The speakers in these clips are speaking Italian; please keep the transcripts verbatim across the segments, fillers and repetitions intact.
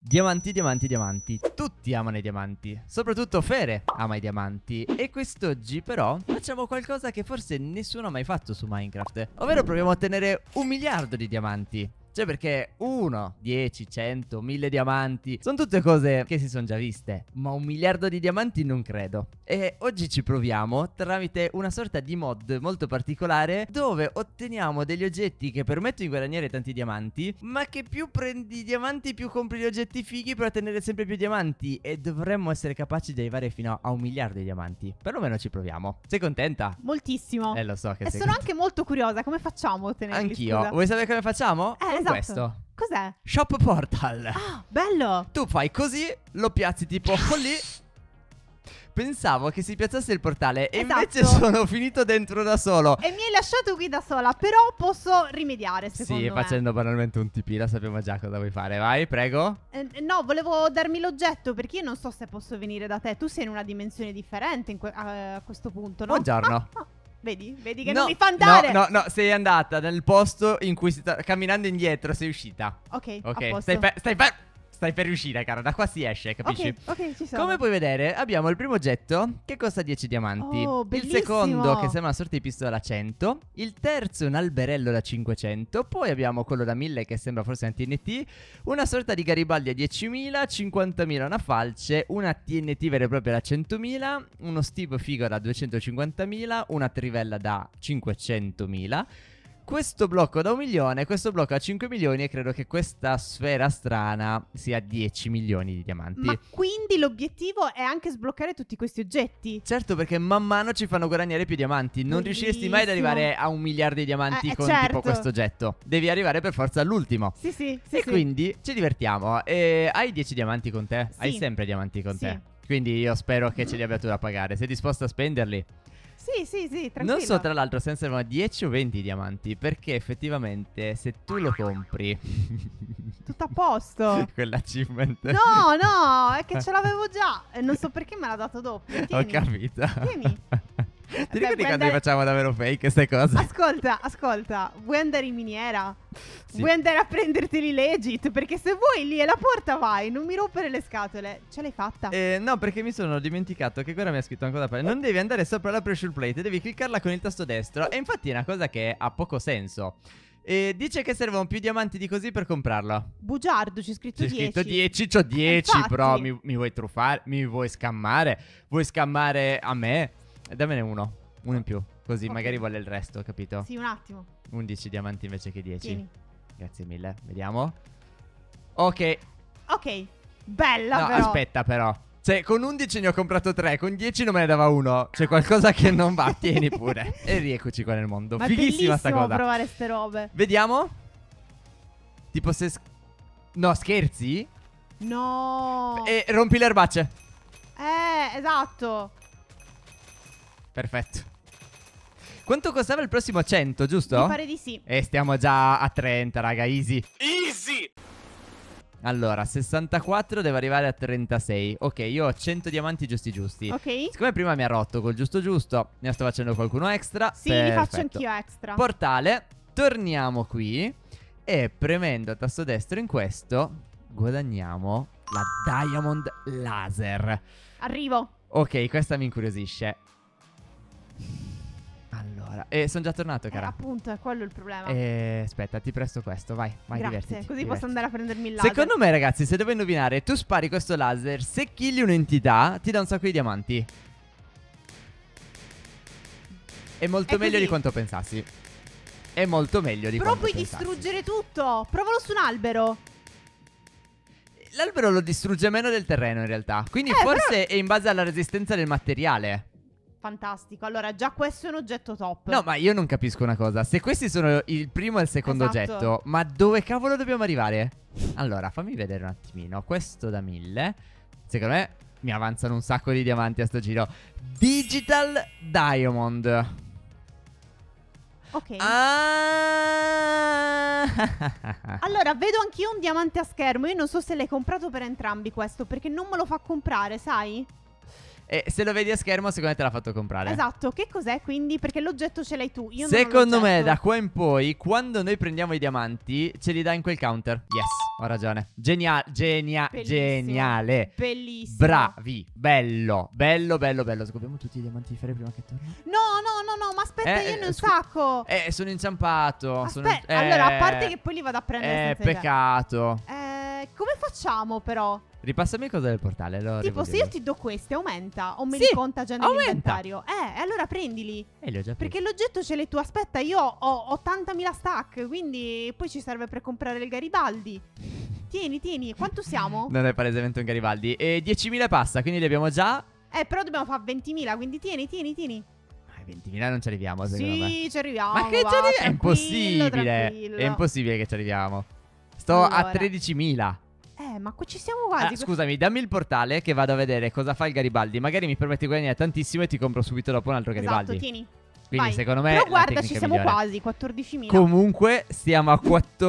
Diamanti, diamanti, diamanti. Tutti amano i diamanti. Soprattutto Fere ama i diamanti. E quest'oggi però facciamo qualcosa che forse nessuno ha mai fatto su Minecraft. Ovvero proviamo a ottenere un miliardo di diamanti. Cioè perché uno, dieci, cento, mille diamanti sono tutte cose che si sono già viste. Ma un miliardo di diamanti non credo. E oggi ci proviamo tramite una sorta di mod molto particolare, dove otteniamo degli oggetti che permettono di guadagnare tanti diamanti, ma che più prendi diamanti più compri gli oggetti fighi per ottenere sempre più diamanti. E dovremmo essere capaci di arrivare fino a un miliardo di diamanti. Perlomeno ci proviamo. Sei contenta? Moltissimo. Eh lo so che E sei sono contenta. anche molto curiosa. Come facciamo a ottenerli? Anch'io. Scusa? Vuoi sapere come facciamo? Eh, Con esatto. questo Cos'è? Shop Portal. Ah, bello. Tu fai così, lo piazzi tipo lì. Pensavo che si piazzasse il portale e Esatto. invece sono finito dentro da solo. E mi hai lasciato qui da sola. Però posso rimediare, secondo Sì, me. facendo banalmente un T P, la sappiamo già cosa vuoi fare. Vai, prego. Eh, no, volevo darmi l'oggetto perché io non so se posso venire da te. Tu sei in una dimensione differente in que- a, a questo punto, no? Buongiorno. Ah, ah. Vedi? Vedi che No, non mi fa andare. No, no, no, sei andata nel posto in cui si sta camminando indietro, sei uscita. Ok, a Ok, posto. stai per, stai per Stai per riuscire, cara, da qua si esce, capisci? Ok, ok, ci sono. Come puoi vedere, abbiamo il primo oggetto che costa dieci diamanti. Oh, il bellissimo. secondo che sembra una sorta di pistola a cento. Il terzo è un alberello da cinquecento. Poi abbiamo quello da mille che sembra forse un T N T. Una sorta di Garibaldi a diecimila, cinquantamila una falce, una T N T vera e propria da centomila, uno Steve figo da duecentocinquantamila, una trivella da cinquecentomila. Questo blocco da un milione, questo blocco a cinque milioni e credo che questa sfera strana sia dieci milioni di diamanti. Ma quindi l'obiettivo è anche sbloccare tutti questi oggetti? Certo, perché man mano ci fanno guadagnare più diamanti. Non Bellissimo. riusciresti mai ad arrivare a un miliardo di diamanti Eh, con certo. tipo questo oggetto. Devi arrivare per forza all'ultimo. Sì, sì, sì. E sì. quindi ci divertiamo. E hai dieci diamanti con te? Sì. Hai sempre diamanti con Sì. te. Quindi io spero che ce li abbia tu da pagare. Sei disposto a spenderli? Sì, sì, sì, tranquillo. Non so tra l'altro se ne servono dieci o venti diamanti. Perché effettivamente se tu lo compri Tutto a posto. quell'achievement. No, no, è che ce l'avevo già. E non so perché me l'ha dato doppio. Tieni. Ho capito. Tieni. Ti Beh, ricordi puoi quando andare- li facciamo davvero fake queste cose? Ascolta, ascolta. Vuoi andare in miniera? Sì. Vuoi andare a prenderteli legit? Perché se vuoi lì alla porta vai. Non mi rompere le scatole. Ce l'hai fatta? Eh, no, perché mi sono dimenticato che guarda mi ha scritto ancora da Non devi andare sopra la pressure plate, devi cliccarla con il tasto destro. E infatti è una cosa che ha poco senso. E dice che servono più diamanti di così per comprarlo. Bugiardo, c'è scritto C'è dieci. scritto dieci, c'ho dieci, infatti. però mi, mi vuoi truffare? Mi vuoi scammare? Vuoi scammare a me? Eh, Dammene uno, uno in più. Così Ok. magari vuole il resto, capito? Sì, un attimo. undici diamanti invece che dieci. Tieni. Grazie mille, vediamo. Ok, Ok. Bella no, però. aspetta però. Cioè, con undici ne ho comprato tre, con dieci non me ne dava uno. C'è qualcosa che non va, tieni pure. E rieccoci qua nel mondo. Ma è Fighissima sta bellissimo cosa. provare ste robe. Vediamo. Tipo se... sch- No, scherzi? No. E rompi le erbacce. Eh, esatto. Perfetto. Quanto costava il prossimo cento, giusto? Mi pare di sì. E stiamo già a trenta, raga, easy. Easy! Allora, sessantaquattro deve arrivare a trentasei. Ok, io ho cento diamanti giusti giusti. Ok. Siccome prima mi ha rotto col giusto giusto, ne sto facendo qualcuno extra. Sì, li faccio Perfetto. anch'io extra. Portale, torniamo qui e premendo tasto destro in questo guadagniamo la Diamond Laser. Arrivo. Ok, questa mi incuriosisce. Allora, e sono già tornato, Eh, cara. appunto, è quello il problema. Eh, aspetta, ti presto questo, vai, vai, Grazie, divertiti, così divertiti. posso andare a prendermi il laser. Secondo me, ragazzi, se devo indovinare, tu spari questo laser, se killi un'entità, ti dà un sacco di diamanti. È molto È meglio così. di quanto pensassi. È molto meglio di Però quanto puoi pensassi. distruggere tutto. Provalo su un albero. L'albero lo distrugge meno del terreno in realtà. Quindi Eh, forse è in base alla resistenza del materiale. Fantastico. Allora, già questo è un oggetto top. No, ma io non capisco una cosa. Se questi sono il primo e il secondo Esatto. oggetto, ma dove cavolo dobbiamo arrivare? Allora, fammi vedere un attimino. Questo da mille. Secondo me mi avanzano un sacco di diamanti a sto giro. Digital Diamond. Ok. Ah! Allora, vedo anch'io un diamante a schermo. Io non so se l'hai comprato per entrambi questo, perché non me lo fa comprare, sai? E se lo vedi a schermo, secondo me te l'ha fatto comprare. Esatto, che cos'è quindi? Perché l'oggetto ce l'hai tu, io Secondo non ho me l'oggetto. da qua in poi, quando noi prendiamo i diamanti, ce li dà in quel counter. Yes, ho ragione. Geniale, genia Bellissimo. geniale. Bellissimo. Bravi, bello, bello, bello, bello. Scopriamo tutti i diamanti di Fere prima che torni. No, no, no, no, ma aspetta, Eh, io ne ho eh, un scu- sacco. Eh, sono inciampato. sono Aspetta, in- allora, a eh, parte che poi li vado a prendere Eh, senza idea. peccato. Eh, come facciamo però? Ripassami cosa del portale. Lo Tipo, se io rivoglio. ti do questi, aumenta o me Sì, li conta già aumenta. nell'inventario? Eh, allora prendili. Eh, li ho già presi. Perché l'oggetto ce l'hai tu. Aspetta, io ho ottantamila stack, quindi poi ci serve per comprare il Garibaldi. Tieni, tieni. Quanto siamo? Non è palesemente un Garibaldi. E diecimila e passa, quindi li abbiamo già. Eh, però dobbiamo fare ventimila, quindi tieni, tieni, tieni. Ma ai ventimila non ci arriviamo, secondo me. Sì, ci arriviamo. Ma che va, ci arriviamo? È tranquillo, impossibile. tranquillo. È impossibile che ci arriviamo. Sto a Allora. tredicimila. Eh, ma qui ci siamo quasi. Ah, scusami, dammi il portale che vado a vedere cosa fa il Garibaldi. Magari mi permette di guadagnare tantissimo e ti compro subito dopo un altro Garibaldi. Esatto, tieni. Quindi Vai. secondo me Però la guarda, ci tecnica siamo migliore. quasi, quattordicimila. Comunque stiamo a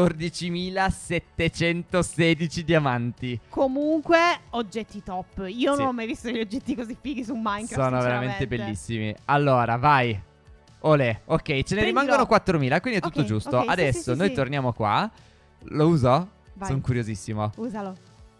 quattordicimilasettecentosedici diamanti. Comunque, oggetti top. Io Sì. non ho mai visto degli oggetti così fighi su Minecraft. Sono veramente sinceramente. bellissimi. Allora, vai. Olè. Ok, ce ne Prendilo. rimangono quattromila, quindi è tutto Ok, giusto. ok, sì, Adesso sì, sì, noi sì. torniamo qua. Lo uso? Vai. Sono curiosissimo. Usalo.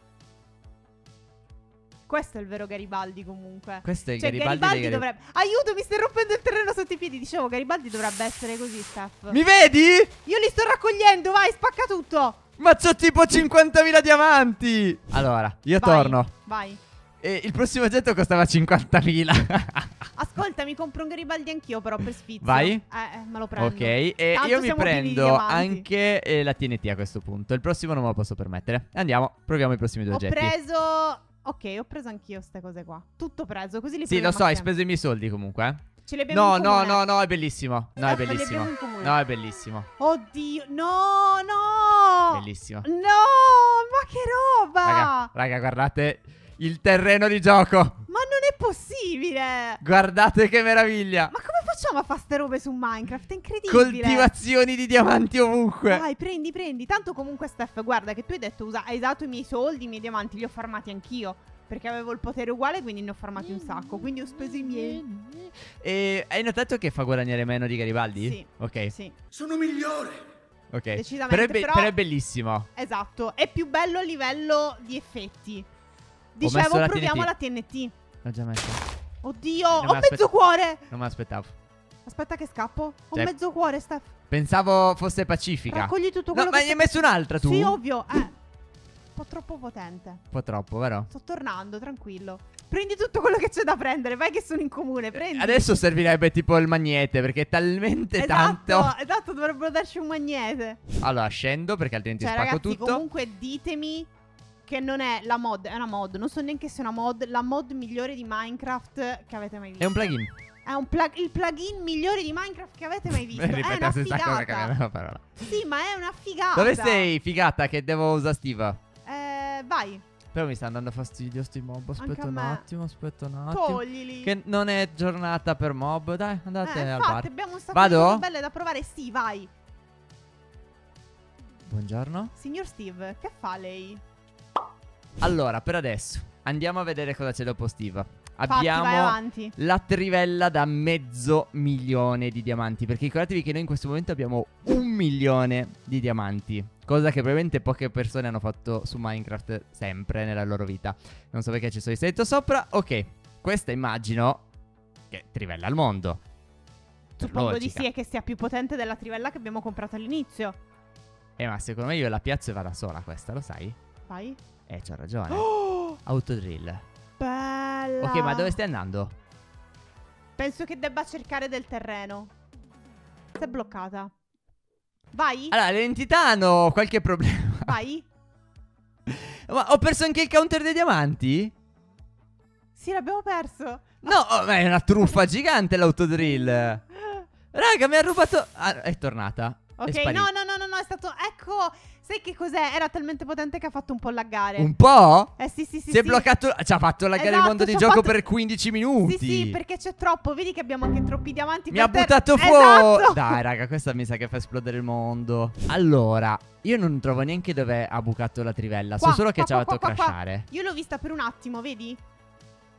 Questo è il vero Garibaldi comunque. Questo è il Cioè, Garibaldi, Garibaldi, dei Gari- dovrebbe... Aiuto, mi stai rompendo il terreno sotto i piedi. Dicevo, Garibaldi dovrebbe essere così, Steph. Mi vedi? Io li sto raccogliendo, vai, spacca tutto. Ma c'ho tipo cinquantamila diamanti. Allora, io Vai, torno. Vai. E il prossimo oggetto costava cinquantamila. Ascolta, mi compro un Garibaldi anch'io però per sfizio. Vai. Eh, eh, me lo prendo. Ok, e Tanto io mi siamo pieni di prendo diamanti. anche eh, la T N T a questo punto. Il prossimo non me lo posso permettere. Andiamo, proviamo i prossimi due Ho oggetti. preso... Ok, ho preso anch'io queste cose qua. Tutto preso, così li Sì, lo proviamo so, hai assieme. speso i miei soldi comunque. eh. Ce li abbiamo No, in no, comune. no, no, è bellissimo. No, è Eh, li bellissimo. abbiamo in comune. No, è bellissimo. Oddio, no, no. Bellissimo. No, ma che roba. Raga, raga, guardate il terreno di gioco. Ma non è possibile. Guardate che meraviglia. Ma come facciamo a fare ste robe su Minecraft? È incredibile. Coltivazioni di diamanti ovunque. Vai, prendi, prendi. Tanto comunque, Steph, guarda che tu hai detto usa- hai usato i miei soldi, i miei diamanti, li ho farmati anch'io. Perché avevo il potere uguale, quindi ne ho farmati un sacco. Quindi ho speso i miei. E hai notato che fa guadagnare meno di Garibaldi? Sì. Ok, Sì, Sono migliore. ok. decisamente, Però è, be- però- però è bellissimo. esatto. È più bello a livello di effetti. messo Dicevo, la proviamo T N T. la T N T. L'ho già messo. Oddio, Non ho me l'aspe- mezzo cuore. Non me l'aspettavo. Aspetta che scappo. Ho Cioè- mezzo cuore, Steph. Pensavo fosse pacifica. Raccogli tutto No, quello ma che ne hai sta- messo un'altra tu? Sì, ovvio. Eh. Un po' troppo potente. Un po' troppo, vero? Sto tornando, tranquillo. Prendi tutto quello che c'è da prendere. Vai che sono in comune, prendi. Adesso servirebbe tipo il magnete perché è talmente Esatto, tanto. esatto, dovrebbero darci un magnete. Allora scendo perché altrimenti Cioè, spacco ragazzi, tutto. comunque ditemi che non è la mod, è una mod. Non so neanche se è una mod, la mod migliore di Minecraft che avete mai visto. È un plugin. È un plug- il plugin migliore di Minecraft che avete mai visto. È Ripeta una senza cosa figata. cambiare la parola. Sì, ma è una figata. Dove sei, figata, che devo usare Steve? Eh, vai, Però mi sta andando fastidio sti mob. Anche Aspetta a un me. attimo, aspetta un attimo. toglili. Che non è giornata per mob. Dai, andate eh, al infatti, bar. abbiamo un sacco Vado? di cose belle da provare. Sì, vai. Buongiorno. Signor Steve, che fa lei? Allora, per adesso andiamo a vedere cosa c'è dopo Steve. Fatti, vai Abbiamo avanti. la trivella da mezzo milione di diamanti. Perché ricordatevi che noi in questo momento abbiamo un milione di diamanti. Cosa che probabilmente poche persone hanno fatto su Minecraft sempre nella loro vita. Non so perché ci sono inserito sopra. Ok, questa immagino che trivella al mondo. Per Suppongo di logica. sì, e che sia più potente della trivella che abbiamo comprato all'inizio. Eh, ma secondo me io la piazzo e va da sola questa, lo sai? Vai. Eh, c'ho ragione. Oh, Autodrill. bella. Ok, ma dove stai andando? Penso che debba cercare del terreno. Si è bloccata. Vai. Allora, le entità hanno qualche problema. Vai. Ma ho perso anche il counter dei diamanti? Sì, l'abbiamo perso. No, oh, ma è una truffa gigante l'autodrill. Raga, mi ha rubato. Ah, è tornata. È Ok, sparita. no, no, no, no, no, è stato... Ecco, sai che cos'è? Era talmente potente che ha fatto un po' laggare. Un po'? Eh sì, sì, sì. Si è sì. bloccato. Ci ha fatto laggare il Esatto, mondo di ci ha gioco fatto- per quindici minuti. Sì, sì, perché c'è troppo. Vedi che abbiamo anche troppi diamanti. Mi ha per ter- buttato fuori. Esatto. Dai, raga, questa mi sa che fa esplodere il mondo. Allora, io non trovo neanche dove ha bucato la trivella. Qua, So solo che qua, ci ha qua, fatto qua, qua. crashare. Io l'ho vista per un attimo, vedi?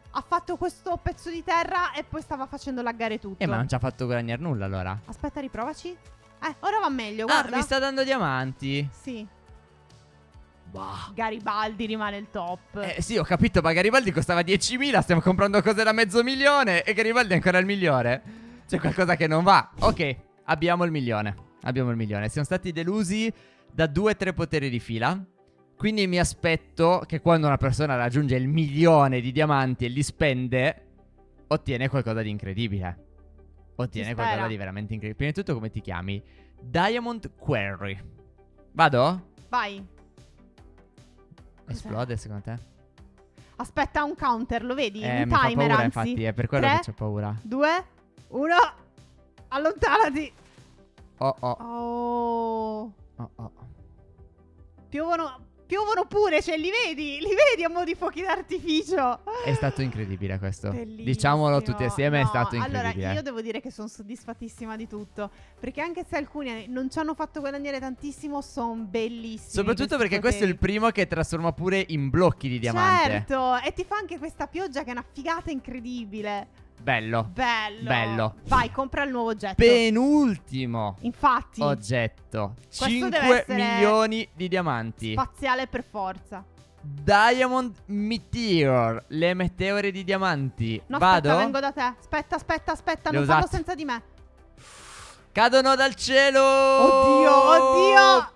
ha fatto questo pezzo di terra e poi stava facendo laggare tutto. Eh, ma non ci ha fatto guadagnare nulla allora. Aspetta, riprovaci. Eh, ora va meglio, Ah, guarda. mi sta dando diamanti. Sì. Bah. Garibaldi rimane il top. Eh sì, ho capito, ma Garibaldi costava diecimila, stiamo comprando cose da mezzo milione e Garibaldi è ancora il migliore. C'è qualcosa che non va. Ok, abbiamo il milione. Abbiamo il milione. Siamo stati delusi da due o tre poteri di fila. Quindi mi aspetto che quando una persona raggiunge il milione di diamanti e li spende, ottiene qualcosa di incredibile. Ottiene Si qualcosa spera. di veramente incredibile. Prima di tutto, come ti chiami? Diamond Quarry. Vado? Vai. Esplode secondo te? Aspetta, un counter, lo vedi? Eh, un mi fa timer, paura, anzi. infatti, è per quello Tre, che c'ho paura. due, uno. Allontanati. Oh oh, Oh. oh oh. Piovono, piovono pure, cioè li vedi? Li vedi a mo' di fuochi d'artificio? È stato incredibile questo. Bellissimo. Diciamolo tutti assieme, No, è stato incredibile. Allora, io devo dire che sono soddisfattissima di tutto. Perché anche se alcuni non ci hanno fatto guadagnare tantissimo, sono bellissimi. Soprattutto questi perché questo è il poteri. primo che trasforma pure in blocchi di diamante. Certo, e ti fa anche questa pioggia che è una figata incredibile. Bello. Bello. Bello. Vai, compra il nuovo oggetto. Penultimo Infatti, oggetto. Questo cinque deve essere milioni di diamanti. spaziale per forza. Diamond Meteor. Le meteore di diamanti. No, Vado? aspetta, vengo da te. Aspetta, aspetta, aspetta, Le ho non farlo usate. senza di me. Cadono dal cielo. Oddio, oddio.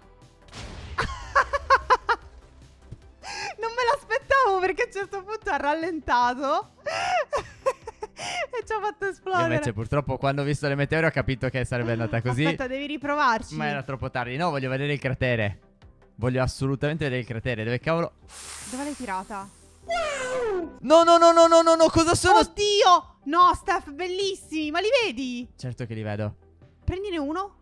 Non me l'aspettavo perché a un certo punto ha rallentato e ci ha fatto Io esplodere. invece purtroppo quando ho visto le meteore ho capito che sarebbe andata così. Aspetta, devi riprovarci. Ma era troppo tardi. No, voglio vedere il cratere. Voglio assolutamente vedere il cratere. Dove cavolo? Dove l'hai tirata? No, no, no, no, no, no, no. Cosa sono? Oddio! No, Steph, bellissimi, ma li vedi? Certo che li vedo. Prendine uno.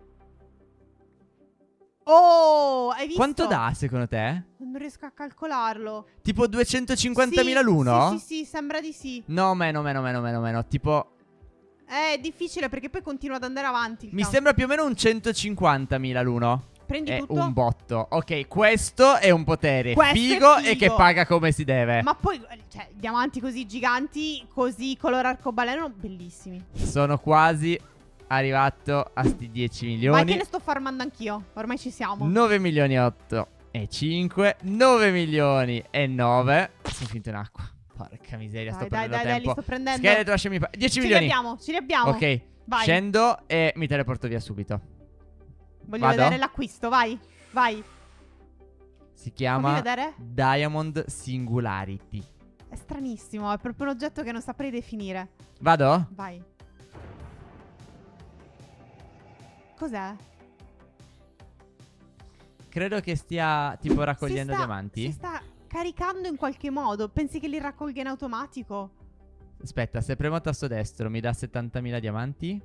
Oh, hai visto? Quanto dà secondo te? Non riesco a calcolarlo. Tipo duecentocinquantamila Sì, l'uno? Sì, sì, sì, sembra di sì. No, meno, meno, meno, meno, meno. Tipo, Eh, È difficile perché poi continua ad andare avanti. il mi count. sembra più o meno un centocinquantamila l'uno. Prendi È tutto. un botto. Ok, questo è un potere Questo è figo, figo. e che paga come si deve. Ma poi, cioè, diamanti così giganti, così color arcobaleno, bellissimi. Sono quasi arrivato a sti dieci Vai milioni. che ne sto farmando anch'io. Ormai ci siamo. nove milioni otto e cinque. nove milioni e nove. Sono finito in acqua. Porca miseria, sto Dai, dai, perdendo dai, dai, li tempo. sto prendendo. Scheletro, lasciami pa- dieci Ce li milioni. abbiamo, ce li abbiamo. Ok, Vai. scendo e mi teleporto via subito. Voglio Vado? vedere l'acquisto, vai. Vai. Si chiama Fammi vedere. Diamond Singularity. È stranissimo, è proprio un oggetto che non saprei definire. Vado? Vai. Cos'è? Credo che stia tipo raccogliendo Si sta- diamanti. Si sta caricando in qualche modo. Pensi che li raccolga in automatico? Aspetta, se premo tasto destro mi dà settantamila diamanti?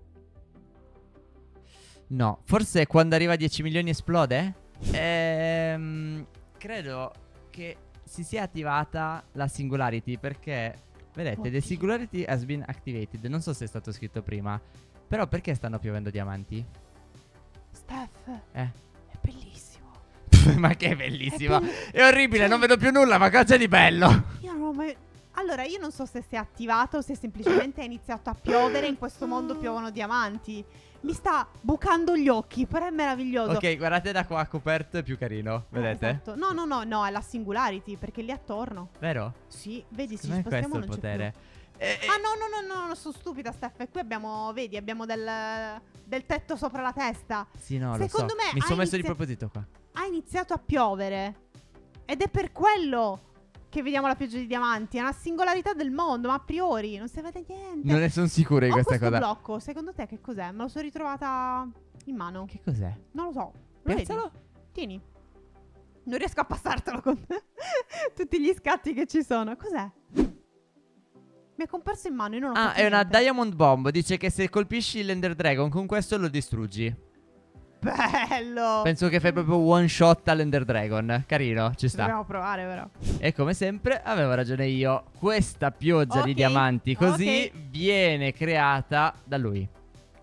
No, forse quando arriva a dieci milioni esplode? Ehm, credo che si sia attivata la Singularity perché, vedete, Oddio. the Singularity has been activated. Non so se è stato scritto prima, però perché stanno piovendo diamanti? Steph, Eh, è bellissimo. ma che bellissima. È belli- È orribile, Cioè- non vedo più nulla, ma cosa c'è di bello? Io non ho mai... Allora, io non so se si è attivato o se semplicemente è iniziato a piovere. In questo mondo piovono diamanti. Mi sta bucando gli occhi, però è meraviglioso. Ok, guardate da qua coperto, è più carino, Eh, vedete? esatto. No, no, no, no, è la Singularity, perché lì attorno. Vero? Sì, vedi, si Secondo me questo spostiamo è il non c'è potere. più. Eh, eh, Ah, no, no, no, no, no, sono stupida, Steph. E qui abbiamo, vedi, abbiamo del, del tetto sopra la testa. Sì, no, Secondo lo so. me Mi ha sono messo di inizia- proposito qua. Ha iniziato a piovere. Ed è per quello che vediamo la pioggia di diamanti. È una singolarità del mondo, ma a priori non si vede niente. Non ne sono sicuro di Ho questa questo cosa. blocco, secondo te che cos'è? Me lo sono ritrovata in mano. Che cos'è? Non lo so. Lo vedi? Piazzalo. Tieni. Non riesco a passartelo con tutti gli scatti che ci sono. Cos'è? Mi è comparso in mano, io non ho Ah, fatto è una niente. Diamond Bomb. Dice che se colpisci l'Ender Dragon con questo lo distruggi. Bello. Penso che fai proprio one shot all'Ender Dragon. Carino, ci sta. Dobbiamo provare però. E come sempre avevo ragione io. Questa pioggia di Ok, diamanti così ok. viene creata da lui.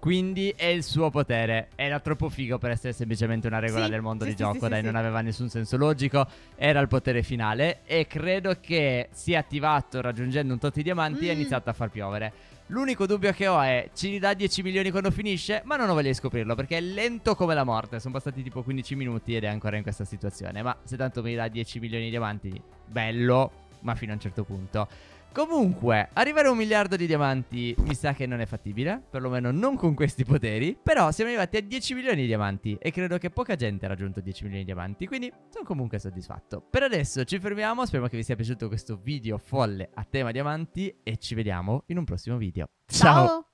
Quindi è il suo potere. Era troppo figo per essere semplicemente una regola Sì, del mondo sì, di sì, gioco. sì, Dai, sì, non sì. aveva nessun senso logico. Era il potere finale. E credo che sia attivato raggiungendo un tot di diamanti e ha Mm. iniziato a far piovere. L'unico dubbio che ho è: ci ridà dieci milioni quando finisce? Ma non ho voglia di scoprirlo, perché è lento come la morte. Sono passati tipo quindici minuti ed è ancora in questa situazione. Ma se tanto mi dà dieci milioni di diamanti, bello, ma fino a un certo punto. Comunque, arrivare a un miliardo di diamanti mi sa che non è fattibile, perlomeno non con questi poteri. Però siamo arrivati a dieci milioni di diamanti e credo che poca gente ha raggiunto dieci milioni di diamanti, quindi sono comunque soddisfatto. Per adesso ci fermiamo, speriamo che vi sia piaciuto questo video folle a tema diamanti e ci vediamo in un prossimo video. Ciao! Ciao.